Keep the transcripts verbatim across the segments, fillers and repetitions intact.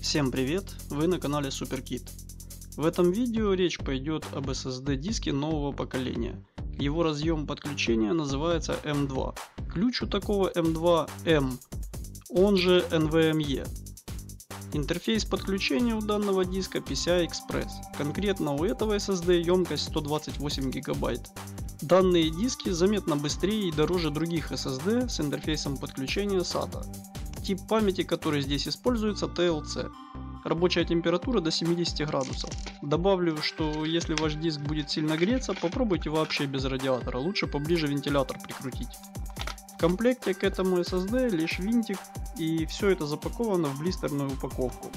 Всем привет! Вы на канале SuperKit. В этом видео речь пойдет об эс эс ди диске нового поколения. Его разъем подключения называется эм два. Ключ у такого эм два эм, он же эн ви эм и. Интерфейс подключения у данного диска пи си ай Express. Конкретно у этого эс эс ди емкость сто двадцать восемь гигабайт. Данные диски заметно быстрее и дороже других эс эс ди с интерфейсом подключения сата. Тип памяти, который здесь используется, ти эл си. Рабочая температура до семидесяти градусов. Добавлю, что если ваш диск будет сильно греться, попробуйте вообще без радиатора, лучше поближе вентилятор прикрутить. В комплекте к этому эс эс ди лишь винтик, и все это запаковано в блистерную упаковку.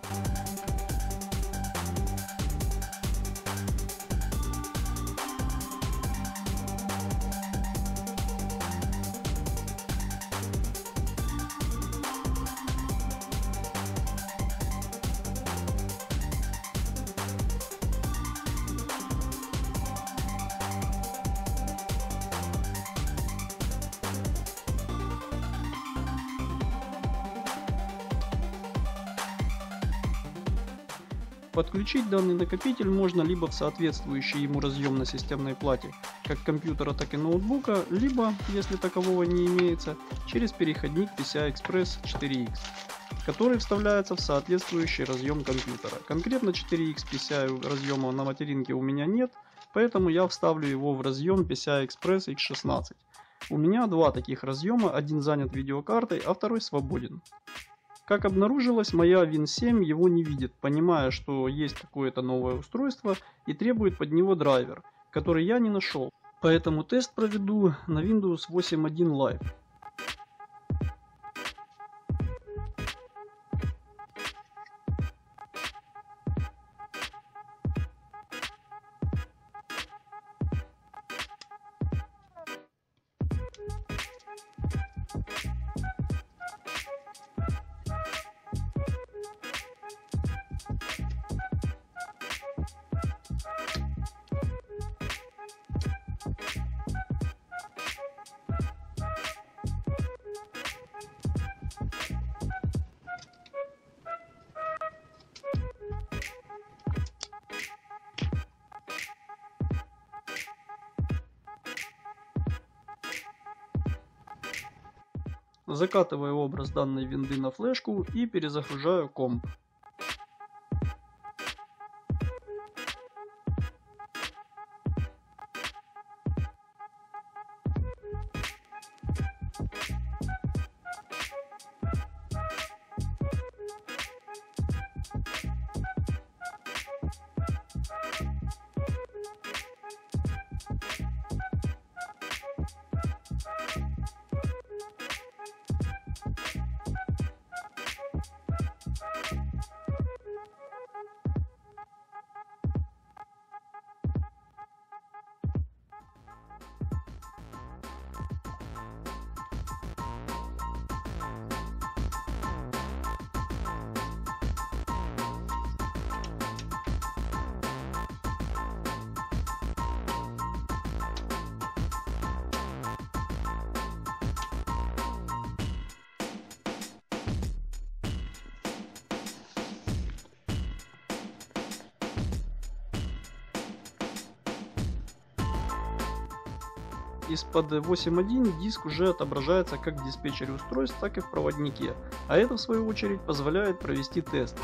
Подключить данный накопитель можно либо в соответствующий ему разъем на системной плате, как компьютера, так и ноутбука, либо, если такового не имеется, через переходник пи си ай Express четыре икс, который вставляется в соответствующий разъем компьютера. Конкретно четыре икс пи си ай разъема на материнке у меня нет, поэтому я вставлю его в разъем пи си ай Express икс шестнадцать. У меня два таких разъема, один занят видеокартой, а второй свободен. Как обнаружилось, моя вин семь его не видит, понимая, что есть какое-то новое устройство и требует под него драйвер, который я не нашел. Поэтому тест проведу на Windows восемь точка один Live. Закатываю образ данной винды на флешку и перезагружаю комп. Из-под восемь точка один диск уже отображается как в диспетчере устройств, так и в проводнике, а это в свою очередь позволяет провести тест.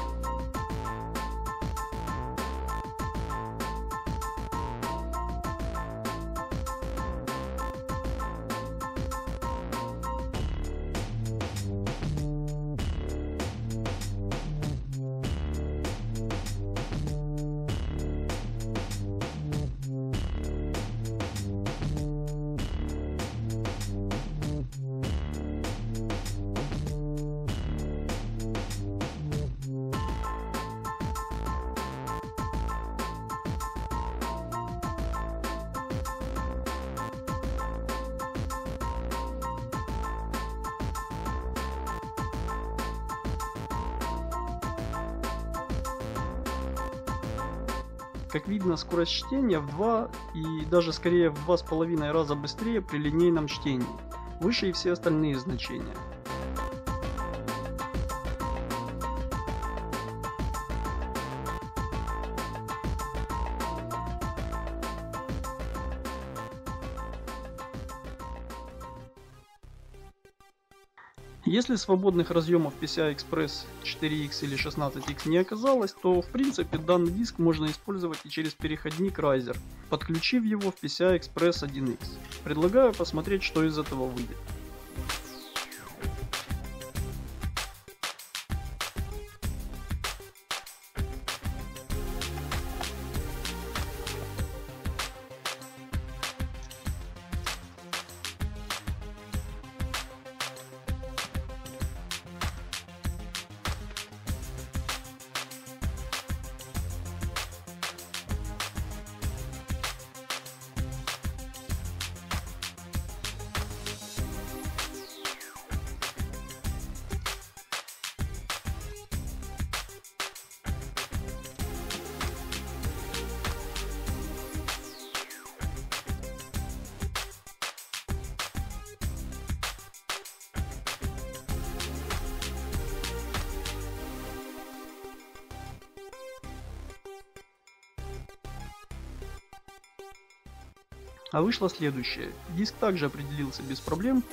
Как видно, скорость чтения в два и даже скорее в два с половиной раза быстрее при линейном чтении, выше и все остальные значения. Если свободных разъемов пи си ай экспресс четыре икс или шестнадцать икс не оказалось, то в принципе данный диск можно использовать и через переходник Riser, подключив его в пи си ай экспресс один икс. Предлагаю посмотреть, что из этого выйдет. А вышло следующее. Диск также определился без проблем.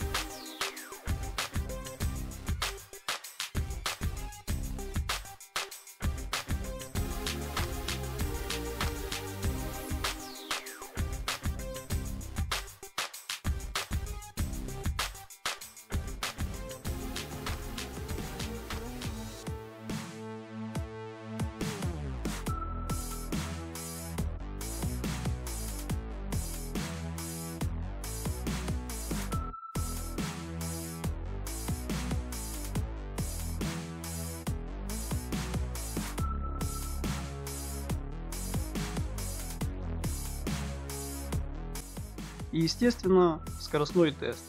И, естественно, скоростной тест.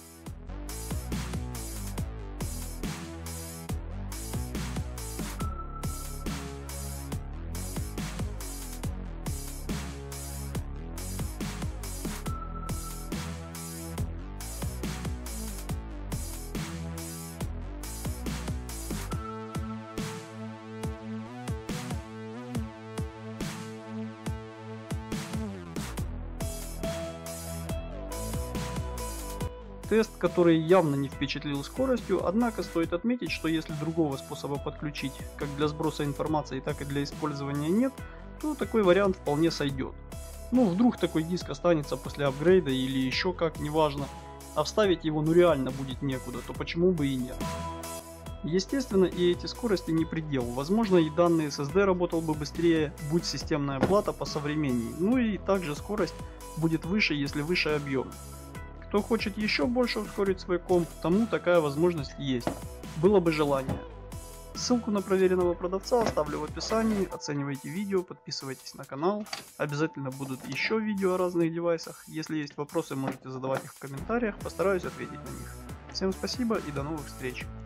Тест, который явно не впечатлил скоростью, однако стоит отметить, что если другого способа подключить как для сброса информации, так и для использования нет, то такой вариант вполне сойдет. Ну, вдруг такой диск останется после апгрейда или еще как, неважно, а вставить его ну реально будет некуда, то почему бы и нет. Естественно, и эти скорости не предел, возможно и данный эс эс ди работал бы быстрее, будь системная плата посовременней, ну и также скорость будет выше, если выше объем. Кто хочет еще больше ускорить свой комп, тому такая возможность есть, было бы желание. Ссылку на проверенного продавца оставлю в описании, оценивайте видео, подписывайтесь на канал, обязательно будут еще видео о разных девайсах, если есть вопросы, можете задавать их в комментариях, постараюсь ответить на них. Всем спасибо и до новых встреч!